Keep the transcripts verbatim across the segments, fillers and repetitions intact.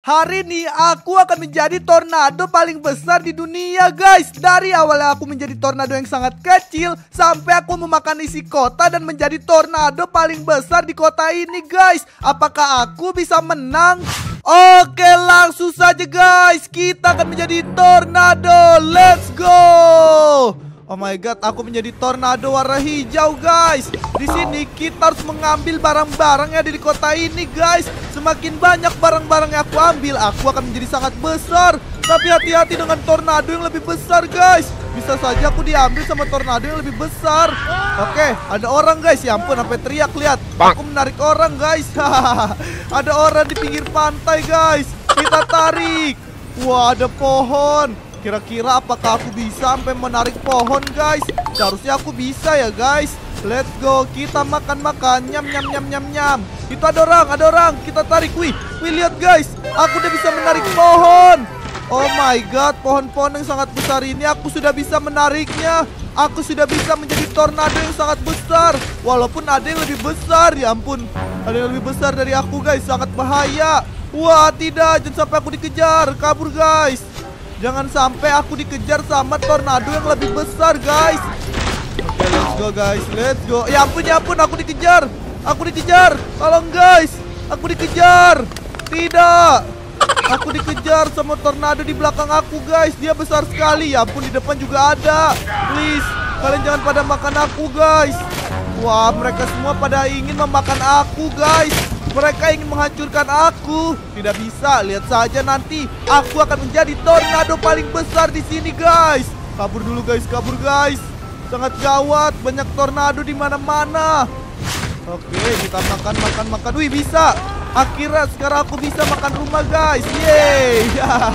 Hari ini aku akan menjadi tornado paling besar di dunia guys. Dari awalnya aku menjadi tornado yang sangat kecil sampai aku memakan isi kota dan menjadi tornado paling besar di kota ini guys. Apakah aku bisa menang? Oke, langsung saja guys. Kita akan menjadi tornado. Let's go. Oh my god, aku menjadi tornado warna hijau guys. Di sini kita harus mengambil barang-barang yang ada di kota ini guys. Semakin banyak barang-barang yang aku ambil, aku akan menjadi sangat besar. Tapi hati-hati dengan tornado yang lebih besar guys. Bisa saja aku diambil sama tornado yang lebih besar. Oke, ada orang guys. Ya ampun, sampai teriak, lihat. Aku menarik orang guys. Ada orang di pinggir pantai guys. Kita tarik. Wah, ada pohon. Kira-kira apakah aku bisa sampai menarik pohon guys? Seharusnya aku bisa ya guys. Let's go, kita makan-makan. Nyam nyam nyam nyam nyam. Itu ada orang, ada orang. Kita tarik, wih. Wih, lihat guys. Aku udah bisa menarik pohon. Oh my god, pohon-pohon yang sangat besar ini aku sudah bisa menariknya. Aku sudah bisa menjadi tornado yang sangat besar. Walaupun ada yang lebih besar, ya ampun. Ada yang lebih besar dari aku guys, sangat bahaya. Wah, tidak, jangan sampai aku dikejar. Kabur guys. Jangan sampai aku dikejar sama tornado yang lebih besar guys. Oke, let's go guys, let's go. Ya ampun, ya ampun, aku dikejar. Aku dikejar, tolong guys. Aku dikejar. Tidak, aku dikejar sama tornado di belakang aku guys. Dia besar sekali. Ya ampun, di depan juga ada. Please, kalian jangan pada makan aku guys. Wah, mereka semua pada ingin memakan aku guys. Mereka ingin menghancurkan aku. Tidak bisa, lihat saja nanti. Aku akan menjadi tornado paling besar di sini guys. Kabur dulu guys, kabur guys. Sangat gawat, banyak tornado di mana-mana. Oke, kita makan, makan, makan. Wih, bisa. Akhirnya sekarang aku bisa makan rumah guys. Yeay.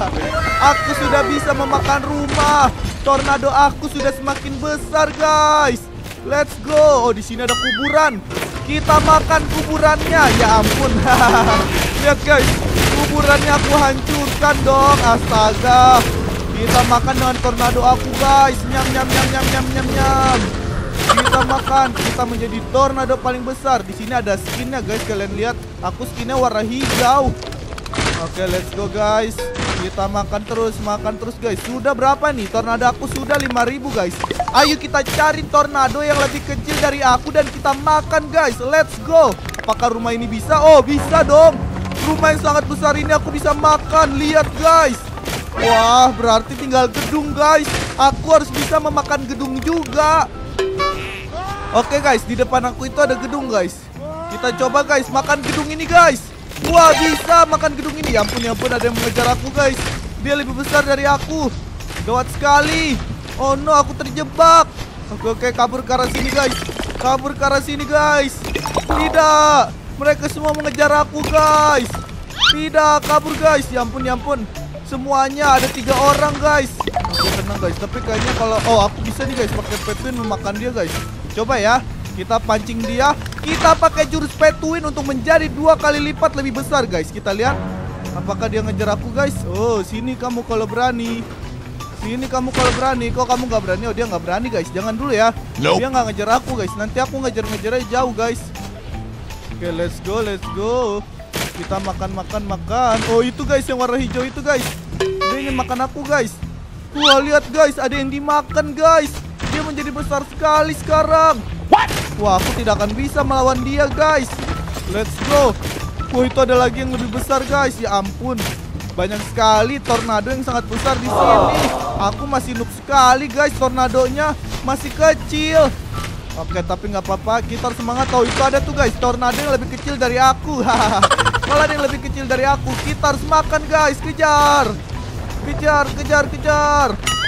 Aku sudah bisa memakan rumah. Tornado aku sudah semakin besar guys. Let's go. Oh, di sini ada kuburan. Kita makan kuburannya. Ya ampun. Lihat guys, kuburannya aku hancurkan dong. Astaga. Kita makan dengan tornado aku guys. Nyam nyam nyam nyam nyam nyam nyam. Kita makan. Kita menjadi tornado paling besar. Di sini ada skinnya guys. Kalian lihat. Aku skinnya warna hijau. Oke, let's go guys. Kita makan terus, makan terus guys. Sudah berapa nih? Tornado aku sudah lima ribu guys. Ayo kita cari tornado yang lebih kecil dari aku dan kita makan guys. Let's go. Apakah rumah ini bisa? Oh, bisa dong. Rumah yang sangat besar ini aku bisa makan. Lihat guys. Wah, berarti tinggal gedung guys. Aku harus bisa memakan gedung juga. Oke guys, di depan aku itu ada gedung guys. Kita coba guys, makan gedung ini guys. Wah, bisa makan gedung ini. Ya ampun, ya ampun, ada yang mengejar aku guys. Dia lebih besar dari aku. Gawat sekali. Oh no, aku terjebak. Oke, oke, kabur ke arah sini guys. Kabur ke arah sini guys. Tidak, mereka semua mengejar aku guys. Tidak, kabur guys. Ya ampun, ya ampun. Semuanya ada tiga orang guys. Oke, tenang guys. Tapi kayaknya kalau, oh aku bisa nih guys pakai petuin memakan dia guys. Coba ya. Kita pancing dia. Kita pakai jurus petuin untuk menjadi dua kali lipat lebih besar guys. Kita lihat apakah dia ngejar aku guys. Oh, sini kamu kalau berani. Sini kamu kalau berani. Kok kamu nggak berani? Oh, dia nggak berani guys. Jangan dulu ya. Nope. Dia nggak ngejar aku guys. Nanti aku ngejar-ngejarnya jauh guys. Oke, let's go, let's go. Kita makan-makan makan. Oh, itu guys yang warna hijau itu guys. Dia ingin makan aku guys. Wah, lihat guys, ada yang dimakan guys. Dia menjadi besar sekali sekarang. What? Wah, aku tidak akan bisa melawan dia guys. Let's go. Wah, itu ada lagi yang lebih besar guys. Ya ampun, banyak sekali tornado yang sangat besar di sini. Aku masih noob sekali guys. Tornadonya masih kecil. Oke, tapi nggak apa-apa. Kita harus semangat. Oh, itu ada tuh guys, tornado yang lebih kecil dari aku. Kalau ada yang lebih kecil dari aku, kita harus makan guys. Kejar, kejar, kejar, kejar.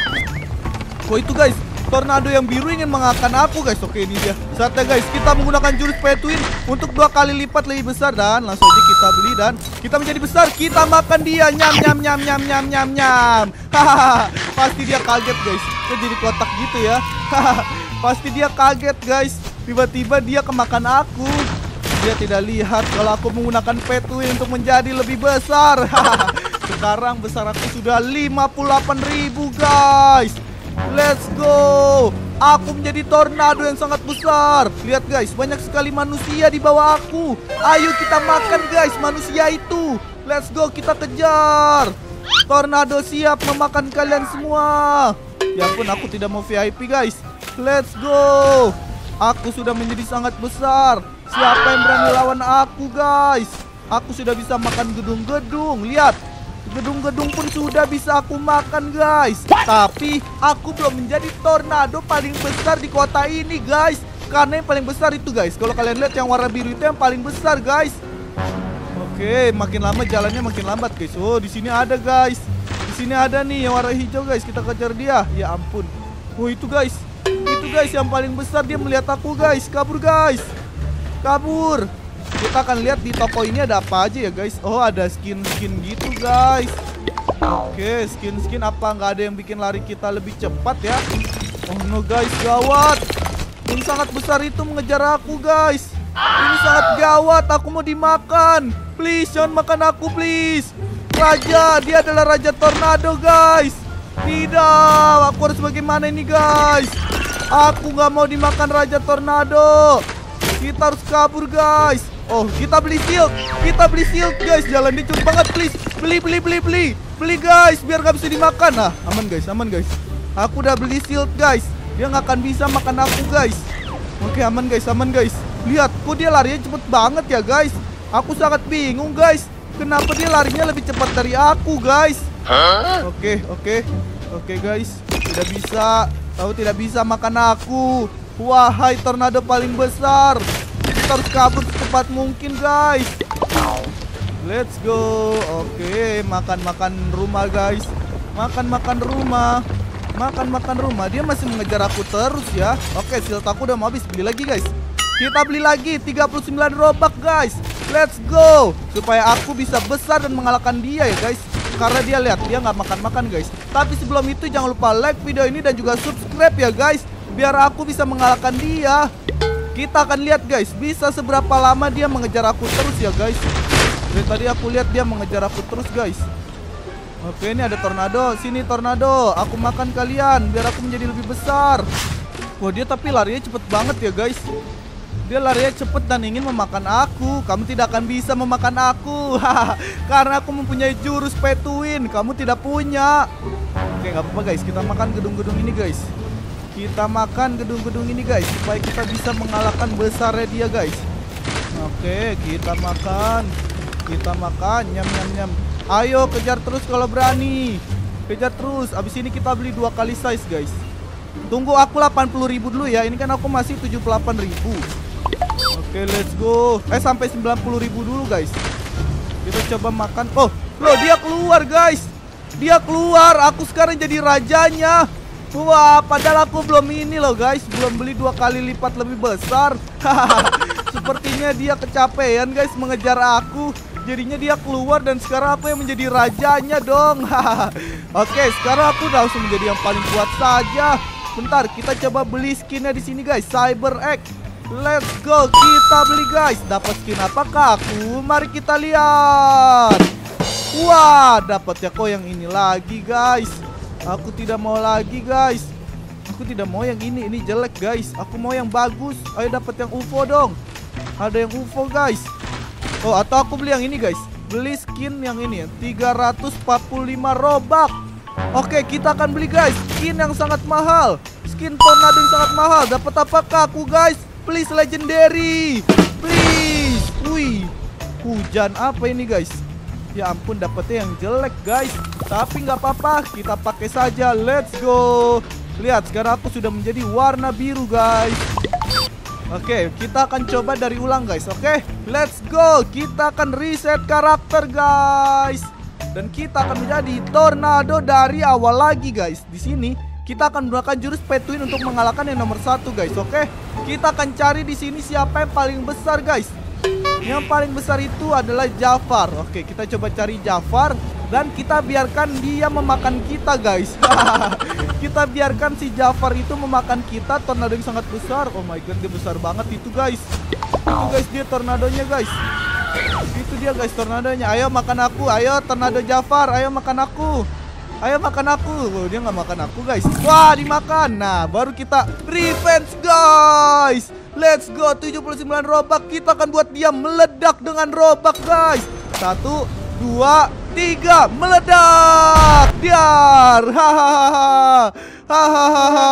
Oh, itu guys, tornado yang biru ingin mengakan aku guys. Oke, ini dia. Saatnya guys, kita menggunakan jurus petuin untuk dua kali lipat lebih besar. Dan langsung aja kita beli dan kita menjadi besar. Kita makan dia. Nyam nyam nyam nyam nyam nyam nyam. Hahaha. Pasti dia kaget guys. Dia jadi kotak gitu ya. Hahaha. Pasti dia kaget guys. Tiba-tiba dia kemakan aku. Dia tidak lihat kalau aku menggunakan petuin untuk menjadi lebih besar. Hahaha. Sekarang besar aku sudah lima puluh delapan ribu guys. Let's go. Aku menjadi tornado yang sangat besar. Lihat guys, banyak sekali manusia di bawah aku. Ayo kita makan guys manusia itu. Let's go, kita kejar. Tornado siap memakan kalian semua. Ya ampun, aku tidak mau V I P guys. Let's go. Aku sudah menjadi sangat besar. Siapa yang berani lawan aku guys? Aku sudah bisa makan gedung-gedung. Lihat, gedung-gedung pun sudah bisa aku makan guys. Tapi aku belum menjadi tornado paling besar di kota ini guys. Karena yang paling besar itu guys, kalau kalian lihat yang warna biru itu yang paling besar guys. Oke, makin lama jalannya makin lambat guys. Oh, di sini ada guys. Di sini ada nih yang warna hijau guys. Kita kejar dia. Ya ampun. Oh, itu guys. Itu guys yang paling besar, dia melihat aku guys. Kabur guys. Kabur. Kita akan lihat di toko ini ada apa aja ya guys. Oh, ada skin-skin gitu guys. Oke, skin-skin apa nggak ada yang bikin lari kita lebih cepat ya? Oh no guys, gawat. Yang sangat besar itu mengejar aku guys. Ini sangat gawat, aku mau dimakan. Please, jangan makan aku please. Raja, dia adalah Raja Tornado guys. Tidak, aku harus bagaimana ini guys? Aku nggak mau dimakan Raja Tornado. Kita harus kabur guys. Oh, kita beli shield. Kita beli shield guys. Jalan dicuri banget please. Beli, beli, beli, beli. Beli guys, biar nggak bisa dimakan. Nah, aman guys, aman guys. Aku udah beli shield guys. Dia nggak akan bisa makan aku guys. Oke, aman guys, aman guys. Lihat, kok dia larinya cepet banget ya guys. Aku sangat bingung guys. Kenapa dia larinya lebih cepat dari aku guys? Huh? Oke, oke. Oke guys, tidak bisa. Kau tidak bisa makan aku. Wahai tornado paling besar. Kita harus kabur secepat mungkin guys. Let's go. Oke, makan-makan rumah guys. Makan-makan rumah. Makan-makan rumah. Dia masih mengejar aku terus ya. Oke, shield aku udah mau habis. Beli lagi guys. Kita beli lagi tiga puluh sembilan robak guys. Let's go. Supaya aku bisa besar dan mengalahkan dia ya guys. Karena dia lihat, dia nggak makan-makan guys. Tapi sebelum itu jangan lupa like video ini dan juga subscribe ya guys. Biar aku bisa mengalahkan dia. Kita akan lihat guys, bisa seberapa lama dia mengejar aku terus ya guys. Dari tadi aku lihat dia mengejar aku terus guys. Oke, ini ada tornado. Sini tornado, aku makan kalian biar aku menjadi lebih besar. Wah, dia tapi larinya cepet banget ya guys. Dia larinya cepet dan ingin memakan aku. Kamu tidak akan bisa memakan aku. Karena aku mempunyai jurus pay to win. Kamu tidak punya. Oke, gak apa-apa guys, kita makan gedung-gedung ini guys. Kita makan gedung-gedung ini guys, supaya kita bisa mengalahkan besarnya dia guys. Oke, kita makan. Kita makan, nyam nyam nyam. Ayo kejar terus kalau berani. Kejar terus, abis ini kita beli dua kali size guys. Tunggu aku delapan puluh ribu dulu ya. Ini kan aku masih tujuh puluh delapan ribu. Oke, let's go. Eh, sampai sembilan puluh ribu dulu guys. Kita coba makan. Oh, loh, dia keluar guys. Dia keluar, aku sekarang jadi rajanya. Wah, padahal aku belum ini loh guys. Belum beli dua kali lipat lebih besar. Sepertinya dia kecapean guys mengejar aku. Jadinya dia keluar dan sekarang aku yang menjadi rajanya dong. Oke, sekarang aku udah langsung menjadi yang paling kuat saja. Bentar, kita coba beli skinnya di sini guys. Cyber X. Let's go, kita beli guys. Dapat skin apakah aku? Mari kita lihat. Wah, dapatnya kok yang ini lagi guys. Aku tidak mau lagi guys. Aku tidak mau yang ini, ini jelek guys. Aku mau yang bagus. Ayo dapat yang U F O dong. Ada yang U F O guys. Oh, atau aku beli yang ini guys. Beli skin yang ini tiga ratus empat puluh lima robak. Oke, kita akan beli guys. Skin yang sangat mahal. Skin tornado yang sangat mahal. Dapat apakah aku guys? Please legendary. Please. Wih, hujan apa ini guys? Ya ampun, dapetnya yang jelek guys. Tapi nggak apa-apa, kita pakai saja. Let's go. Lihat, sekarang aku sudah menjadi warna biru guys. Oke, kita akan coba dari ulang guys. Oke, let's go. Kita akan reset karakter guys. Dan kita akan menjadi tornado dari awal lagi guys. Di sini kita akan menggunakan jurus pay to win untuk mengalahkan yang nomor satu guys. Oke, kita akan cari di sini siapa yang paling besar guys. Yang paling besar itu adalah Jafar. Oke, kita coba cari Jafar. Dan kita biarkan dia memakan kita guys. Kita biarkan si Jafar itu memakan kita. Tornado yang sangat besar. Oh my god, dia besar banget itu guys. Itu guys dia tornadonya guys. Itu dia guys tornadonya. Ayo makan aku. Ayo tornado Jafar. Ayo makan aku. Ayo makan aku. Oh, dia nggak makan aku guys. Wah, dimakan. Nah, baru kita revenge guys. Let's go, tujuh puluh sembilan robak. Kita akan buat dia meledak dengan robak guys. Satu, dua, tiga, meledak. Diar. Hahaha. Hahaha.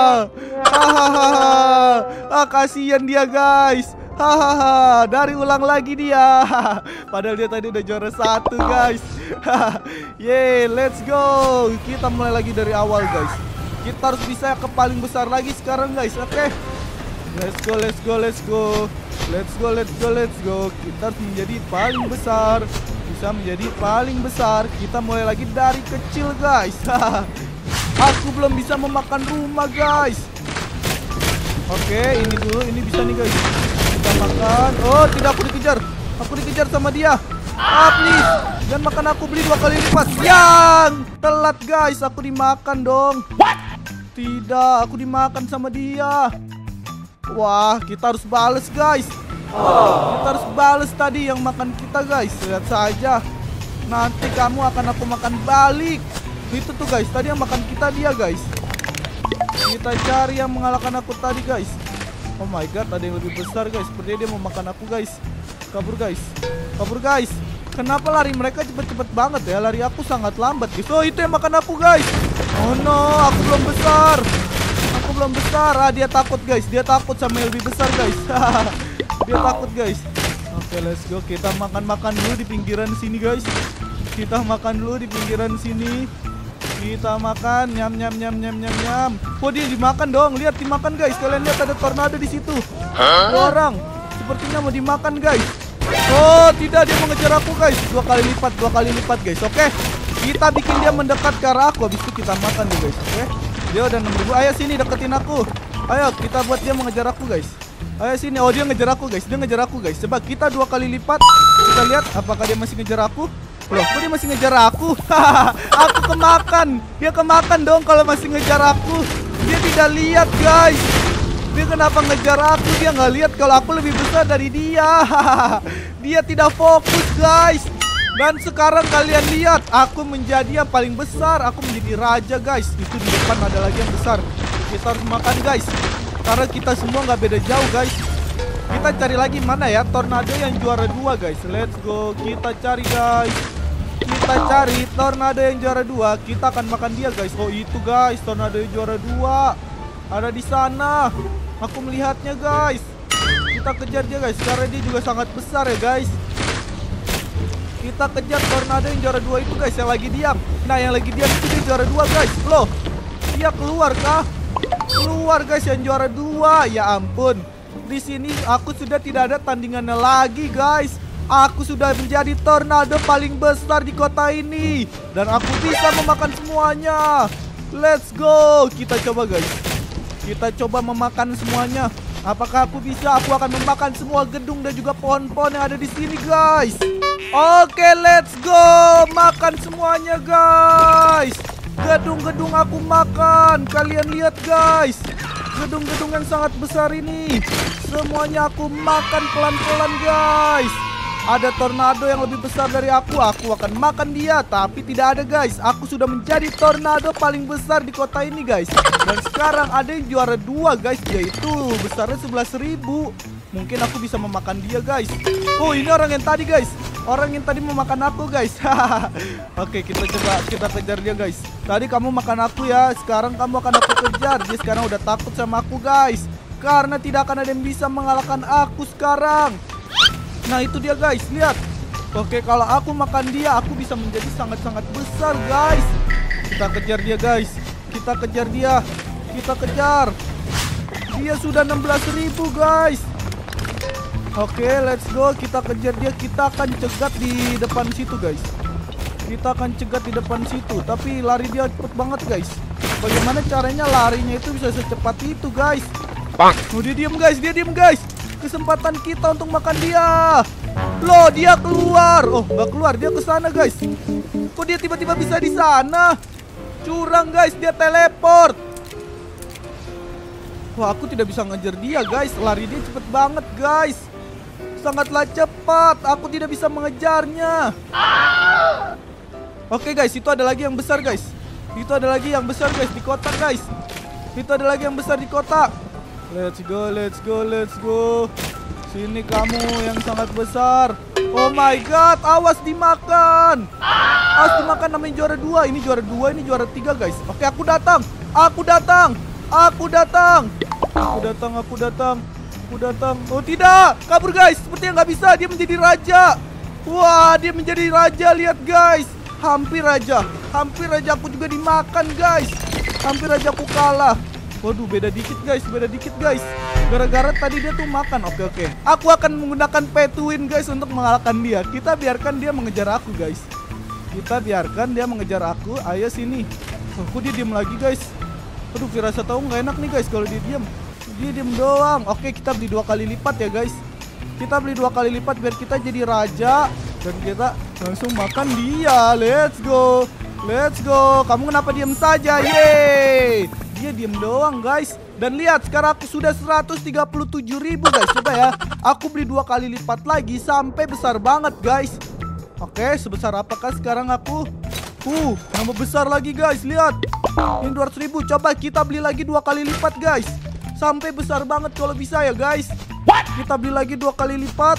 Hahaha. Ah, kasihan dia guys. Hahaha. Dari ulang lagi dia. Padahal dia tadi udah juara satu guys. Yeay, let's go. Kita mulai lagi dari awal guys. Kita harus bisa ke paling besar lagi sekarang guys. Oke okay? Let's go, let's go, let's go. Let's go, let's go, let's go. Kita harus menjadi paling besar. Bisa menjadi paling besar. Kita mulai lagi dari kecil guys. Aku belum bisa memakan rumah guys. Oke, ini dulu, ini bisa nih guys. Kita makan. Oh, tidak, aku dikejar. Aku dikejar sama dia. Ah, please. Dan makan aku, beli dua kali lipat. Yang telat guys, aku dimakan dong. What? Tidak, aku dimakan sama dia. Wah, kita harus bales guys. Oh. Kita harus bales tadi yang makan kita guys. Lihat saja. Nanti kamu akan aku makan balik. Itu tuh guys, tadi yang makan kita dia guys. Kita cari yang mengalahkan aku tadi guys. Oh my god, ada yang lebih besar guys. Sepertinya dia mau makan aku guys. Kabur guys. Kabur guys. Kenapa lari mereka cepet-cepet banget ya? Lari aku sangat lambat guys. Oh, itu yang makan aku guys. Oh no, aku belum besar. Aku belum besar. Ah, dia takut guys. Dia takut sama yang lebih besar guys. Dia takut guys. Oke, let's go. Kita makan-makan dulu di pinggiran sini guys. Kita makan dulu di pinggiran sini. Kita makan, nyam nyam nyam nyam nyam nyam. Oh, dia dimakan dong. Lihat dimakan guys. Kalian lihat ada tornado di situ. Orang sepertinya mau dimakan guys. Oh, tidak, dia mengejar aku guys. Dua kali lipat, dua kali lipat guys. Oke, kita bikin dia mendekat ke arah aku. Habis itu kita makan dia guys. Oke, dia udah enam ribu. Ayo sini deketin aku. Ayo kita buat dia mengejar aku guys. Ayo sini. Oh, dia ngejar aku guys. Dia ngejar aku guys. Coba kita dua kali lipat. Kita lihat apakah dia masih ngejar aku. Loh, kok dia masih ngejar aku? Aku kemakan. Dia kemakan dong kalau masih ngejar aku. Dia tidak lihat guys. Dia kenapa ngejar aku? Dia nggak lihat kalau aku lebih besar dari dia. Dia tidak fokus guys. Dan sekarang kalian lihat, aku menjadi yang paling besar. Aku menjadi raja guys. Itu di depan ada lagi yang besar. Kita harus makan guys. Karena kita semua nggak beda jauh guys. Kita cari lagi mana ya tornado yang juara dua guys. Let's go. Kita cari guys. Kita cari tornado yang juara dua. Kita akan makan dia guys. Oh, itu guys, tornado yang juara dua. Ada di sana. Aku melihatnya guys. Kita kejar dia guys. Karena dia juga sangat besar ya guys. Kita kejar tornado yang juara dua itu guys. Yang lagi diam. Nah, yang lagi diam itu dia juara dua guys. Loh, dia keluar kah? Keluar guys yang juara dua. Ya ampun. Di sini aku sudah tidak ada tandingannya lagi guys. Aku sudah menjadi tornado paling besar di kota ini. Dan aku bisa memakan semuanya. Let's go. Kita coba guys. Kita coba memakan semuanya. Apakah aku bisa? Aku akan memakan semua gedung dan juga pohon-pohon yang ada di sini guys. Oke, let's go. Makan semuanya guys. Gedung-gedung aku makan. Kalian lihat guys. Gedung-gedung yang sangat besar ini. Semuanya aku makan pelan-pelan guys. Ada tornado yang lebih besar dari aku. Aku akan makan dia. Tapi tidak ada guys. Aku sudah menjadi tornado paling besar di kota ini guys. Dan sekarang ada yang juara dua guys. Yaitu besarnya sebelas ribu. Mungkin aku bisa memakan dia guys. Oh, ini orang yang tadi guys. Orang yang tadi memakan aku guys. Oke, kita coba kita kejar dia guys. Tadi kamu makan aku ya. Sekarang kamu akan aku kejar. Dia sekarang udah takut sama aku guys. Karena tidak akan ada yang bisa mengalahkan aku sekarang. Nah, itu dia guys, lihat. Oke, kalau aku makan dia, aku bisa menjadi sangat-sangat besar guys. Kita kejar dia guys. Kita kejar dia. Kita kejar. Dia sudah enam belas ribu guys. Oke, let's go. Kita kejar dia. Kita akan cegat di depan situ guys. Kita akan cegat di depan situ. Tapi lari dia cepet banget guys. Bagaimana caranya larinya itu bisa secepat itu guys? Oh, dia diem guys. Dia diem guys. Kesempatan kita untuk makan dia. Loh, dia keluar. Oh, nggak keluar, dia ke sana guys. Kok dia tiba-tiba bisa di sana? Curang guys, dia teleport. Wah, aku tidak bisa ngejar dia guys. Lari dia cepet banget guys. Sangatlah cepat. Aku tidak bisa mengejarnya. Oke guys, itu ada lagi yang besar guys. Itu ada lagi yang besar guys di kota guys. Itu ada lagi yang besar di kota. Let's go, let's go, let's go. Sini kamu yang sangat besar. Oh my god, awas dimakan. Awas dimakan, namanya juara dua. Ini juara dua, ini juara tiga guys. Oke, aku datang. Aku datang. Aku datang. Aku datang, aku datang. Aku datang. Oh tidak, kabur guys. Sepertinya nggak bisa, dia menjadi raja. Wah, dia menjadi raja, lihat guys. Hampir raja. Hampir raja aku juga dimakan guys. Hampir raja aku kalah. Waduh, beda dikit guys, beda dikit guys. Gara-gara tadi dia tuh makan. Oke oke. Aku akan menggunakan pay to win guys untuk mengalahkan dia. Kita biarkan dia mengejar aku guys. Kita biarkan dia mengejar aku. Ayo sini. Oh, kok dia diem lagi guys. Aduh, firasat tahu nggak enak nih guys kalau dia diem. Dia diem doang. Oke, kita beli dua kali lipat ya guys. Kita beli dua kali lipat biar kita jadi raja. Dan kita langsung makan dia. Let's go. Let's go. Kamu kenapa diem saja? Yeay. Dia diem doang guys. Dan lihat, sekarang aku sudah seratus tiga puluh tujuh ribu guys. Coba ya, aku beli dua kali lipat lagi sampai besar banget guys. Oke, sebesar apakah sekarang aku? Uh, nambah besar lagi guys. Lihat, ini dua ratus ribu. Coba kita beli lagi dua kali lipat guys. Sampai besar banget kalau bisa ya guys. Kita beli lagi dua kali lipat.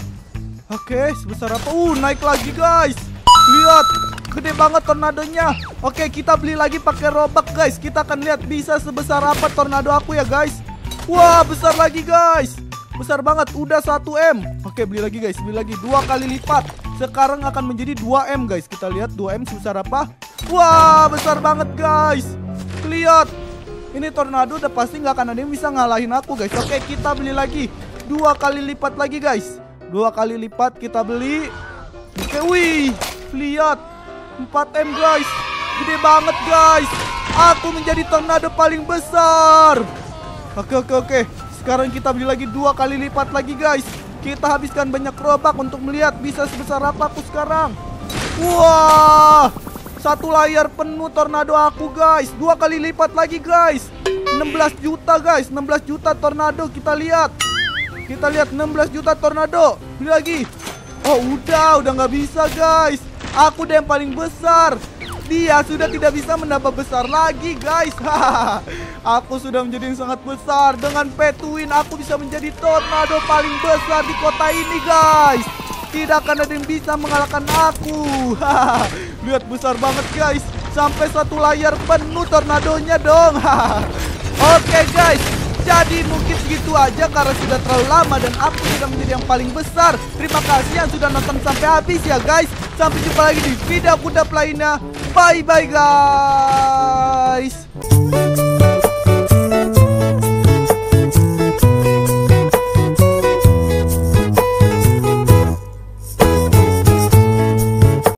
Oke, sebesar apa? Uh, naik lagi guys. Lihat, gede banget tornadonya. Oke, kita beli lagi pakai robak guys. Kita akan lihat bisa sebesar apa tornado aku ya guys. Wah, besar lagi guys. Besar banget, udah satu M. Oke, beli lagi guys, beli lagi dua kali lipat. Sekarang akan menjadi dua M guys. Kita lihat dua M sebesar apa. Wah, besar banget guys. Lihat, ini tornado udah pasti nggak akan ada yang bisa ngalahin aku guys. Oke, kita beli lagi dua kali lipat lagi guys. Dua kali lipat kita beli. Oke, wih, lihat empat M guys. Gede banget guys. Aku menjadi tornado paling besar. Oke oke oke. Sekarang kita beli lagi dua kali lipat lagi guys. Kita habiskan banyak robak untuk melihat bisa sebesar apa aku sekarang. Wah, satu layar penuh tornado aku guys. Dua kali lipat lagi guys. enam belas juta guys. enam belas juta tornado. Kita lihat. Kita lihat enam belas juta tornado. Beli lagi. Oh udah, udah nggak bisa guys. Aku udah yang paling besar. Dia sudah tidak bisa menambah besar lagi guys. Aku sudah menjadi yang sangat besar. Dengan pay to win aku bisa menjadi tornado paling besar di kota ini guys. Tidak akan ada yang bisa mengalahkan aku. Lihat, besar banget guys. Sampai satu layar penuh tornadonya dong. Oke guys, jadi mungkin segitu aja karena sudah terlalu lama dan aku sudah menjadi yang paling besar. Terima kasih yang sudah nonton sampai habis ya guys. Sampai jumpa lagi di video kuda lainnya. Bye bye guys.